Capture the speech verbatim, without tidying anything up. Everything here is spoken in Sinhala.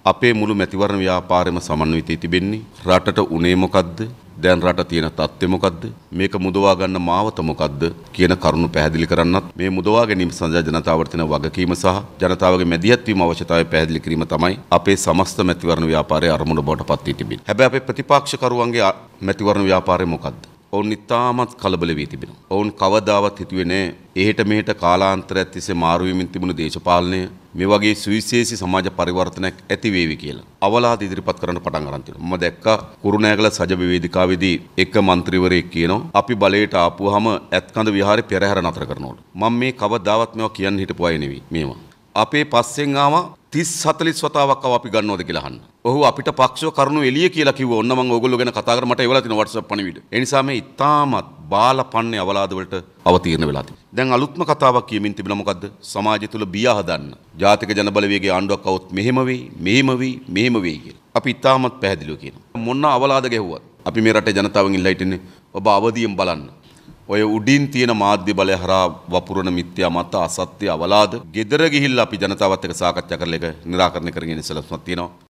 අපේ මුළු මැතිවරණ ව්‍යාපාරෙම සමන්විතයි තිබෙන්නේ. රටට උනේ මොකද්ද? දැන් රට තියෙන තත්ත්වය මොකද්ද? මේක මුදවා ගන්න මාවත මොකද්ද කියන කරුණු පැහැදිලි කරන්නත් මේ මුදවා ගැනීම සඳහා ජනතාවට තියෙන වගකීම සහ ජනතාවගේ මැදිහත් වීම අවශ්‍යතාවය පැහැදිලි කිරීම තමයි අපේ සමස්ත මැතිවරණ ව්‍යාපාරයේ අරමුණ බවට පත් වී තිබෙන්නේ. හැබැයි අපේ ප්‍රතිපක්ෂකරුවන්ගේ මැතිවරණ ව්‍යාපාරය මොකද්ද? ඔවුන් ඉතාමත් කලබල වී තිබෙනවා. ඔවුන් කවදාවත් හිතුවේ නෑ එහෙට මෙහෙට කාලාන්තරයක් තිස්සේ මාරු වෙමින් තිබුණු දේශපාලනය මේ වගේ සුවිශේෂී සමාජ පරිවර්තනයක් ඇති වේවි කියලා. අවලාද ඉදිරිපත් කරන්න පටන් ගන්න තියෙනවා. මම දැක්කා කුරුණෑගල සජබ වේදිකාවේදී එක മന്ത്രിවරයෙක් කියනවා අපි බලයට ආපුවාම ඇත්කඳ විහාරේ පෙරහැර නතර කරනවලු. මම මේ කවදාවත් මේවා කියන්න හිටපු අය නෙවෙයි මේවා. අපේ පස්සෙන් ආවා තිස් හතලිස් වතාවක් අපි ගන්නවද කියලා අහන්න. ඔහු අපිට පක්ෂව කරුණු එළිය කියලා කිව්වා. ඔන්න මම ඕගොල්ලෝ ගැන කතා කර මට එවලා තියෙන WhatsApp පණිවිඩ. ඒ නිසා මේ ඉතාමත් බාලපන්නේ අවලාද වලට අවතීර්ණ වෙලා තියෙනවා. දැන් අලුත්ම කතාවක් කියමින් තිබුණා මොකද්ද? සමාජය තුල බිය හදන්න. ජාතික ජනබලවේගයේ ආණ්ඩුවක් આવොත් මෙහෙම වෙයි, මෙහෙම වෙයි, මෙහෙම වෙයි කියලා. අපි ඉතාමත් පැහැදිලිව කියනවා. මොන අවලාද ගැහුවත් අපි මේ රටේ ජනතාවෙන් ඉල්ලා හිටින්නේ ඔබ අවදියෙන් බලන්න. ඔය උඩින් තියෙන මාධ්‍ය බලය හරහා වපුරන මිත්‍යා මත අසත්‍ය අවලාද ගෙදර ගිහිල්ලා අපි ජනතාවත් එක්ක සාකච්ඡා කරලා ඒක निराකරණය කරගෙන ඉස්සලස්මත් තියෙනවා.